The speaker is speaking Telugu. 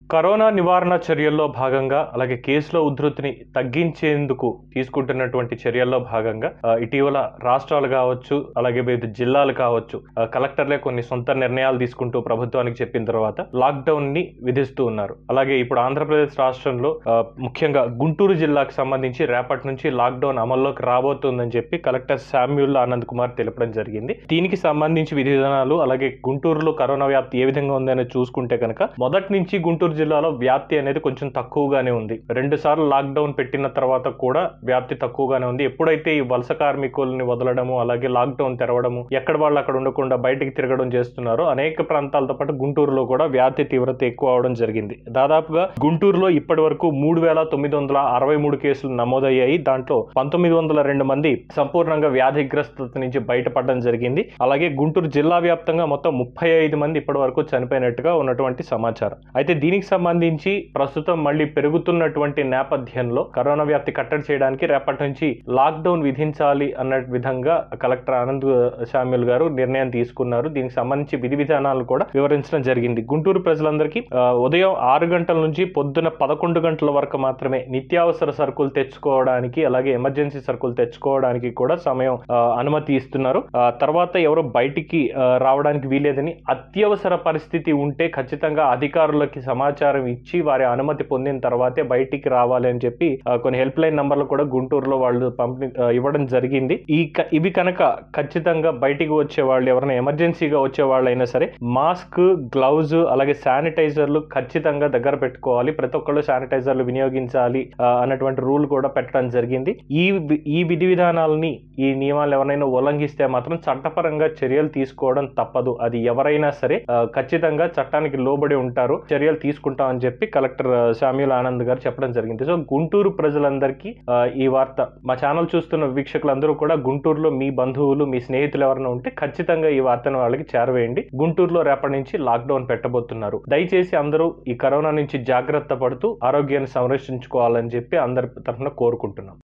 కరోనా నివారణ చర్యల్లో భాగంగా అలాగే కేసుల ఉధృతిని తగ్గించేందుకు తీసుకుంటున్నటువంటి చర్యల్లో భాగంగా ఇటీవల రాష్ట్రాలు కావచ్చు అలాగే వివిధ జిల్లాలు కావచ్చు కలెక్టర్లే కొన్ని సొంత నిర్ణయాలు తీసుకుంటూ ప్రభుత్వానికి చెప్పిన తర్వాత లాక్డౌన్ ని విధిస్తూ ఉన్నారు. అలాగే ఇప్పుడు ఆంధ్రప్రదేశ్ రాష్ట్రంలో ముఖ్యంగా గుంటూరు జిల్లాకు సంబంధించి రేపటి నుంచి లాక్డౌన్ అమల్లోకి రాబోతుందని చెప్పి కలెక్టర్ శామ్యూల్ ఆనంద్ కుమార్ తెలపడం జరిగింది. దీనికి సంబంధించి విధి విధానాలు అలాగే గుంటూరులో కరోనా వ్యాప్తి ఏ విధంగా ఉందని చూసుకుంటే కనుక మొదటి నుంచి గుంటూరు జిల్లాలో వ్యాప్తి అనేది కొంచెం తక్కువగానే ఉంది. 2 సార్లు లాక్డౌన్ పెట్టిన తర్వాత కూడా వ్యాప్తి తక్కువగానే ఉంది. ఎప్పుడైతే ఈ వలస కార్మికుల్ని వదలడము అలాగే లాక్డౌన్ తెరవడము ఎక్కడ వాళ్ళు అక్కడ ఉండకుండా బయటికి తిరగడం చేస్తున్నారో అనేక ప్రాంతాలతో పాటు గుంటూరులో కూడా వ్యాప్తి తీవ్రత ఎక్కువ అవడం జరిగింది. దాదాపుగా గుంటూరులో ఇప్పటి వరకు 3,963 కేసులు నమోదయ్యాయి. దాంట్లో 1,902 మంది సంపూర్ణంగా వ్యాధిగ్రస్తత నుంచి బయటపడడం జరిగింది. అలాగే గుంటూరు జిల్లా వ్యాప్తంగా మొత్తం 35 మంది ఇప్పటి వరకు చనిపోయినట్టుగా ఉన్నటువంటి సమాచారం. అయితే దీనికి సంబంధించి ప్రస్తుతం మళ్ళీ పెరుగుతున్నటువంటి నేపథ్యంలో కరోనా వ్యాప్తి కట్టడి చేయడానికి రేపటి నుంచి లాక్డౌన్ విధించాలి అన్న విధంగా కలెక్టర్ ఆనంద్ శామ్యూల్ గారు నిర్ణయం తీసుకున్నారు. దీనికి సంబంధించి విధి విధానాలు కూడా వివరించడం జరిగింది. గుంటూరు ప్రజలందరికీ ఉదయం 6 గంటల నుంచి పొద్దున 11 గంటల వరకు మాత్రమే నిత్యావసర సరుకులు తెచ్చుకోవడానికి అలాగే ఎమర్జెన్సీ సరుకులు తెచ్చుకోవడానికి కూడా సమయం అనుమతి ఇస్తున్నారు. తర్వాత ఎవరు బయటికి రావడానికి వీలేదని అత్యవసర పరిస్థితి ఉంటే ఖచ్చితంగా అధికారులకి సమాచారం ఇచ్చి వారి అనుమతి పొందిన తర్వాతే బయటికి రావాలి అని చెప్పి కొన్ని హెల్ప్ లైన్ నంబర్లు కూడా గుంటూరులో వాళ్ళు ఇవ్వడం జరిగింది. ఇవి కనుక ఖచ్చితంగా బయటికి వచ్చే వాళ్ళు ఎవరైనా ఎమర్జెన్సీగా వచ్చే వాళ్ళు అయినా సరే మాస్క్, గ్లౌజ్ అలాగే శానిటైజర్లు ఖచ్చితంగా దగ్గర పెట్టుకోవాలి. ప్రతి ఒక్కళ్ళు శానిటైజర్లు వినియోగించాలి అన్నటువంటి రూల్ కూడా పెట్టడం జరిగింది. ఈ విధి విధానాలని ఈ నియమాలు ఎవరైనా ఉల్లంఘిస్తే మాత్రం చట్టపరంగా చర్యలు తీసుకోవడం తప్పదు. అది ఎవరైనా సరే ఖచ్చితంగా చట్టానికి లోబడి ఉంటారు, చర్యలు తీసుకుంటామని చెప్పి కలెక్టర్ శామ్యూల్ ఆనంద్ గారు చెప్పడం జరిగింది. సో గుంటూరు ప్రజలందరికీ ఈ వార్త, మా ఛానల్ చూస్తున్న వీక్షకులందరూ కూడా గుంటూరులో మీ బంధువులు మీ స్నేహితులు ఎవరైనా ఉంటే ఖచ్చితంగా ఈ వార్తను వాళ్ళకి చేరవేయండి. గుంటూరులో రేపటి నుంచి లాక్డౌన్ పెట్టబోతున్నారు. దయచేసి అందరూ ఈ కరోనా నుంచి జాగ్రత్త పడుతూ ఆరోగ్యాన్ని సంరక్షించుకోవాలని చెప్పి అందరి తరఫున కోరుకుంటున్నాం.